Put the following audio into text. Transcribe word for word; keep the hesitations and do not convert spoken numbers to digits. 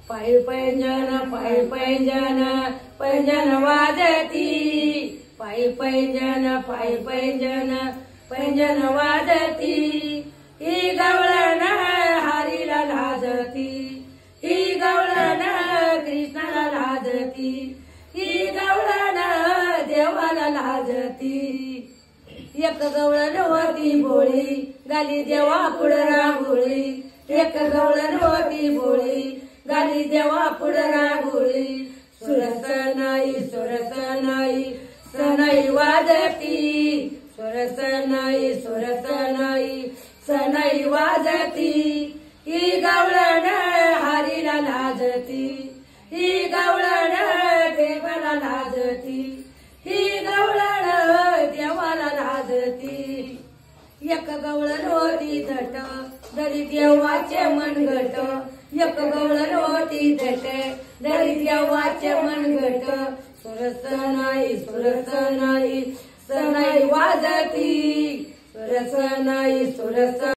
पायी पैंजन पायी पैंजन पैंजन वाजती पायी पैंजन पायी पैंजन पैंजन वाजती ही गवळण हरीला लाजती ही गवळण कृष्णाला लाजती ही गवळण देवाला लाजती एक गवळण होती भोळी गाली देवा पुढं रांगोळी एक गवळण होती भोळी गाली देवा पुढं रांगोळी सुरस नाही सुरस नाही सनई वाजती सुरस नाही सुरस नाही सनई वाजती ही गवळण हरीला लाजती ही गवळण देवाला लाजती ही गवळण देवाला लाजती एक गवळण होती धट दरी देवाचे मनगट एक गवळण होती धट दरी देवाचे मनगट सुरस नाही सुरस नाही सनई वाजती सुरस नाही सुरस